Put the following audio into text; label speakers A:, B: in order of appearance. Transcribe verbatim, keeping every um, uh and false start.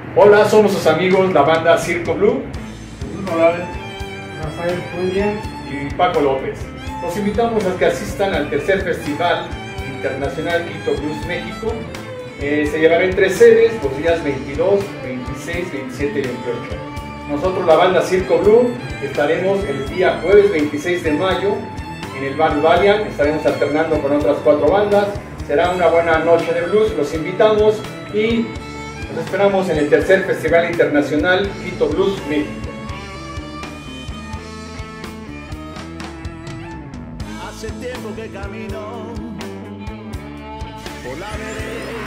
A: Hola, somos sus amigos, la banda Circo Blue,
B: Jesús Morales, Rafael Puña
A: y Paco López. Los invitamos a que asistan al tercer Festival Internacional Quito Blues México. Eh, se llevará en tres sedes los días veintidós, veintiséis, veintisiete y veintiocho. Nosotros, la banda Circo Blue, estaremos el día jueves veintiséis de mayo en el Bar Valiant. Estaremos alternando con otras cuatro bandas. Será una buena noche de blues. Los invitamos y nos esperamos en el tercer Festival Internacional Quito Blues México.
C: Hace tiempo que camino por la vereda.